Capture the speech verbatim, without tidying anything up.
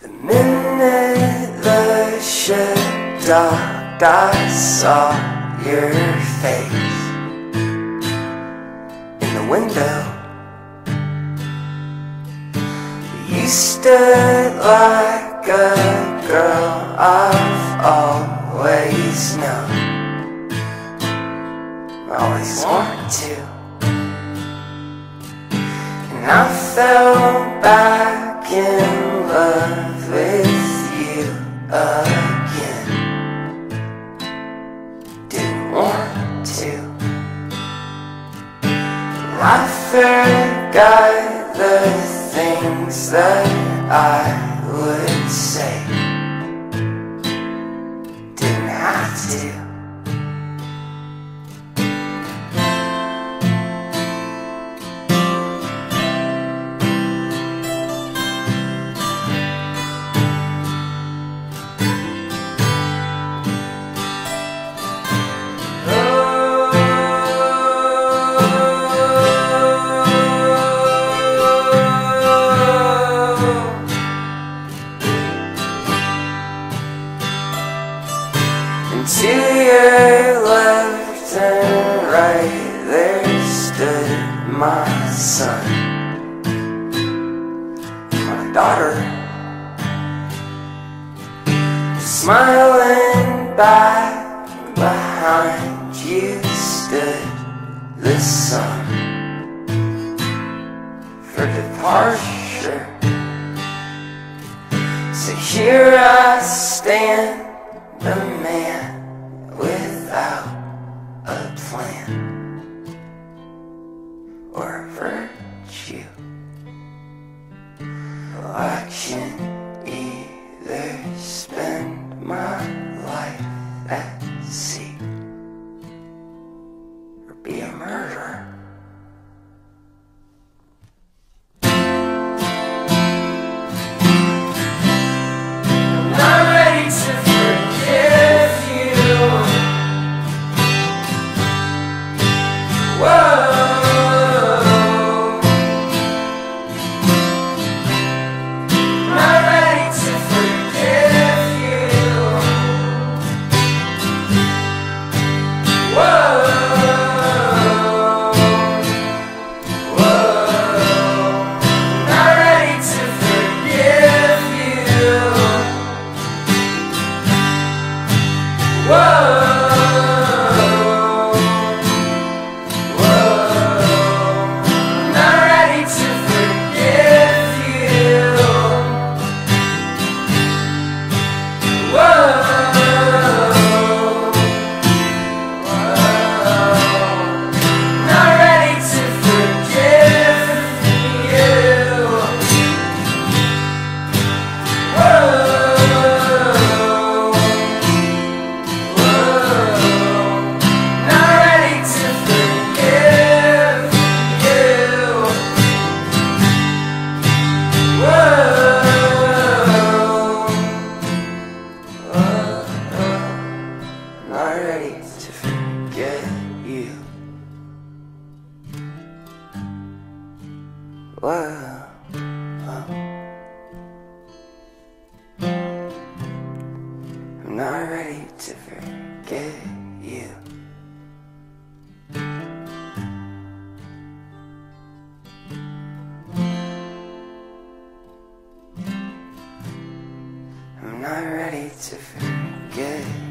The minute the ship docked, I saw your face in the window. You stood like a girl I've always known, always wanted to. And I fell back in love with you again. Didn't want to. I forgot the things that I would say. Didn't have to. To your left and right there stood my son, my daughter, smiling back. Behind you stood the sun for departure. So here I stand, the man without a plan or a virtue. I can either spend my life at sea or be a murderer. I'm not ready to forgive you. Whoa. Not ready to forgive you. Whoa. Whoa. Not ready to forgive you. Whoa. Not ready to forget you. Whoa. I'm not ready to forget you. I'm not ready to forget